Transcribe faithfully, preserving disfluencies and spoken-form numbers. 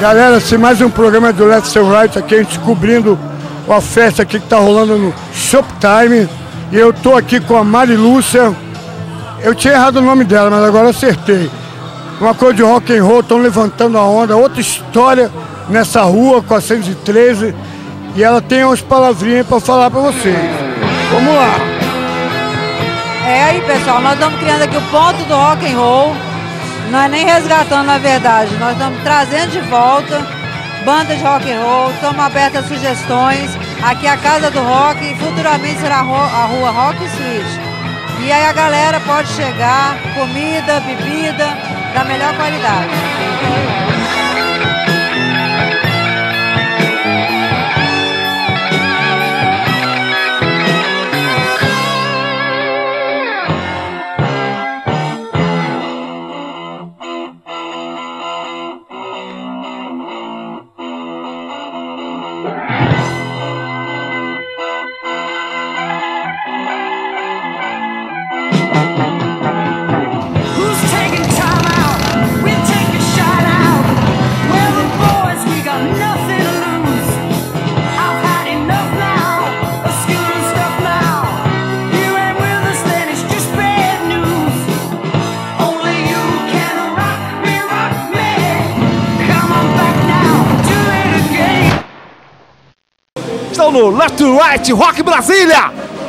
Galera, esse mais um programa do Let's Right aqui, a gente cobrindo a festa aqui que tá rolando no Shoptime. E eu tô aqui com a Mari Lúcia. Eu tinha errado o nome dela, mas agora acertei. Uma coisa de rock and roll, estão levantando a onda, outra história nessa rua, quatrocentos e treze. E ela tem umas palavrinhas para falar para vocês. Vamos lá. É aí, pessoal, nós estamos criando aqui o ponto do rock and roll. Não é nem resgatando, na verdade, nós estamos trazendo de volta bandas de rock and roll, estamos abertas a sugestões. Aqui é a Casa do Rock e futuramente será a rua Rock Street. E aí a galera pode chegar, comida, bebida, da melhor qualidade. No Left to Right Rock Brasília.